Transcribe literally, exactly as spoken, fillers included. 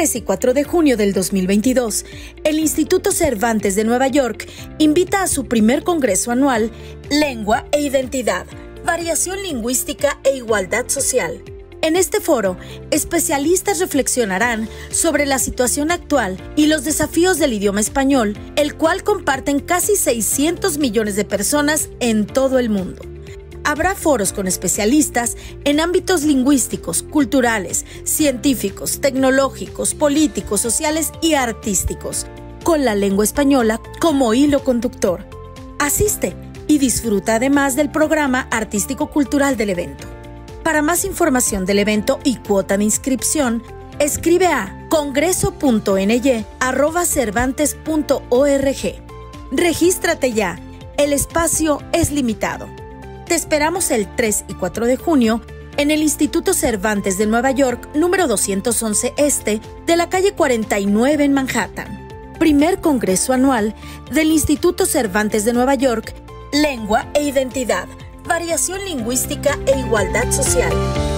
tres y cuatro de junio del dos mil veintidós, el Instituto Cervantes de Nueva York invita a su primer congreso anual Lengua e Identidad, Variación Lingüística e Igualdad Social. En este foro, especialistas reflexionarán sobre la situación actual y los desafíos del idioma español, el cual comparten casi seiscientos millones de personas en todo el mundo. Habrá foros con especialistas en ámbitos lingüísticos, culturales, científicos, tecnológicos, políticos, sociales y artísticos, con la lengua española como hilo conductor. Asiste y disfruta además del programa artístico-cultural del evento. Para más información del evento y cuota de inscripción, escribe a congreso punto n y arroba cervantes punto org. Regístrate ya, el espacio es limitado. Te esperamos el tres y cuatro de junio en el Instituto Cervantes de Nueva York, número doscientos once Este, de la calle cuarenta y nueve en Manhattan. Primer congreso anual del Instituto Cervantes de Nueva York, Lengua e Identidad, Variación Lingüística e Igualdad Social.